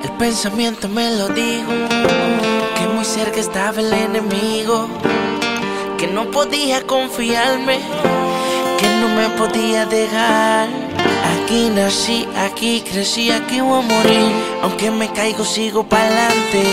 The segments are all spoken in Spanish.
El pensamiento me lo dijo, que muy cerca estaba el enemigo, que no podía confiarme, que no me podía dejar. Aquí nací, aquí crecí, aquí voy a morir. Aunque me caigo sigo pa'lante.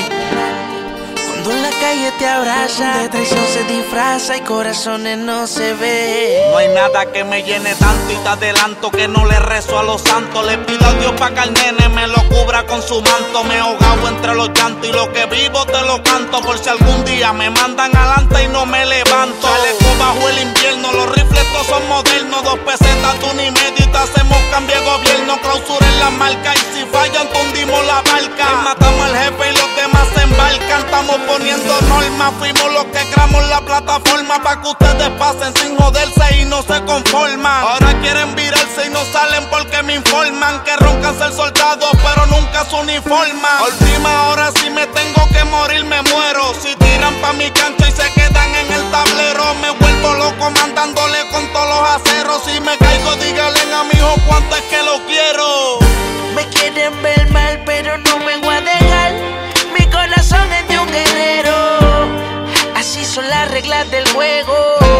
Cuando en la calle te abraza, de traición se disfraza y corazones no se ve. No hay nada que me llene tanto y te adelanto que no le rezo a los santos. Le pido a Dios pa' que al nene me lo cubra con su manto. Me he ahogado entre los llantos y lo que vivo te lo canto. Por si algún día me mandan adelante y no me levanto. Chaleco bajo el invierno, los rifles todos son modernos. 2 pesetas, tú ni medio y te hacemos cambio de gobierno. Clausura en la marca y si fallan te hundimos la barca. Y matamos al jefe y los demás se embarcan. Estamos poniendo normas, fuimos los que creamos la plataforma pa' que ustedes pasen sin joderse y no se conforman. Ahora quieren virarse y no salen porque me informan que roncan ser soldados pero nunca se uniforman. Última hora si me tengo que morir me muero. Si tiran pa' mi cancha y se quedan en el tablero, me vuelvo loco mandándole con todos los aceros. Si me caigo díganle a mi hijo cuánto es que lo quiero. Me quieren ver mal pero no me voy a dejar. Mi corazón es de un guerrero. Así son las reglas del juego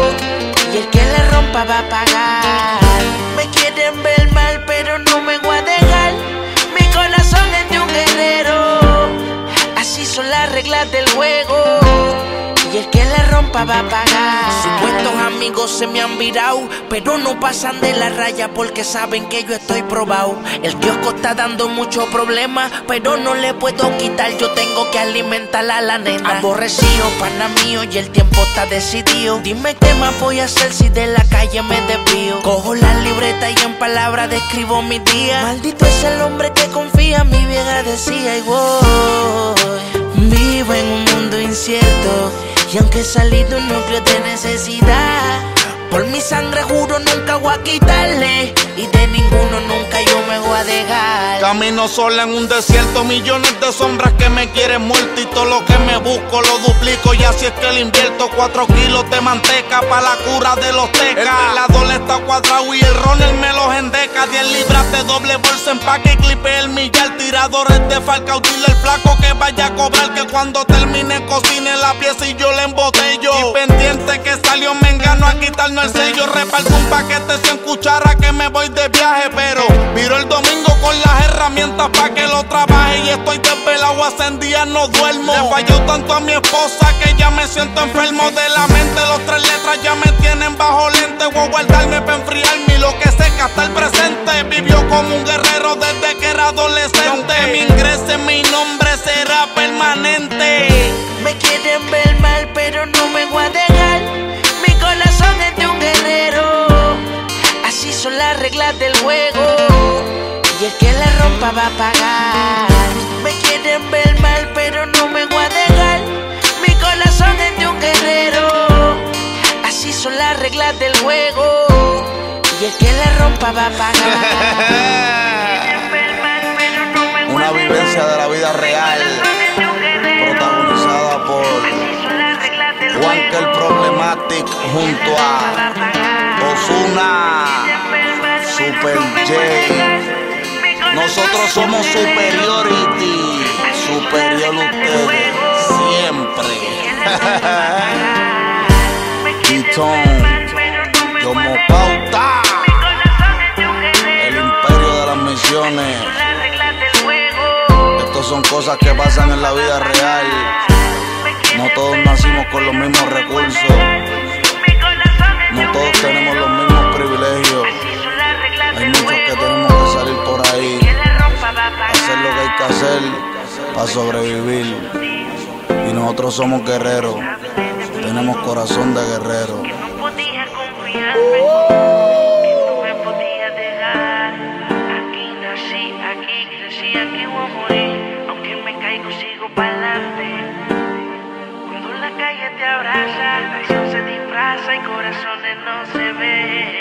y el que le rompa va a pagar. Me quieren ver mal pero no me voy a dejar. Mi corazón es de un guerrero. Así son las reglas del juego y el que le rompa va a pagar. Supuestos amigos se me han virado, pero no pasan de la raya porque saben que yo estoy probado. El kiosco está dando muchos problemas, pero no le puedo quitar, yo tengo que alimentar a la nena. Aborrecido, pana mío, y el tiempo está decidido. Dime qué más voy a hacer si de la calle me desvío. Cojo la libreta y en palabras describo mi día. Maldito es el hombre que confía, mi vieja decía, y voy. Vivo en un mundo incierto y aunque salí de un núcleo de necesidad, por mi sangre juro nunca voy a quitarle y de ninguno nunca yo me voy a dejar. Camino sola en un desierto, millones de sombras que me quieren muerto y todo lo que me busco lo duplico y así es que le invierto 4 kilos de manteca pa' la cura de los tecas. El velador está cuadrado y el runner me los endeca. 10 libras de doble bolsa, empaque y clipe el millar. Tiradores de falca, dile el flaco que vaya a cobrar, que cuando termine cocine la pieza y yo le embotello. Y pendiente que salió mengano a quitarnos el sello. Reparto un paquete 100 cucharas que me voy de viaje, pero miro el domingo con las herramientas pa' que lo trabaje y estoy desvelado, hace días no duermo. Le falló tanto a mi esposa que ya me siento enfermo de la mente. Los 3 letras ya me tienen bajo lente. Voy a guardarme pa' enfriarme y lo que seca hasta el presente. Vivió como un guerrero desde que era adolescente. Aunque me ingrese mi nombre será permanente. Me quieren ver mal pero no me voy a dejar. Mi corazón es de un guerrero. Así son las reglas del juego y el que la rompa va a pagar. Me quieren ver mal pero no me voy a dejar. Mi corazón es de un guerrero. Así son las reglas del juego y el que la rompa va a pagar. Una vivencia de la vida real, protagonizada por Juanca el Problematic junto a Ozuna, Super J. Nosotros somos Superiority, superior a ustedes, siempre. Titón, como Pauta, el imperio de las misiones. Estas son cosas que pasan en la vida real. No todos nacimos con los mismos recursos. No todos tenemos los mismos privilegios. Hay muchos que tenemos que salir por ahí, hacer lo que hay que hacer para sobrevivir. Y nosotros somos guerreros, tenemos corazón de guerrero. No podía confiarme, que no me podía dejar. Aquí nací, aquí crecí, aquí voy a morir. Aunque me caigo sigo pa'lante. Cuando la calle te abraza, la acción se disfraza y corazones no se ven.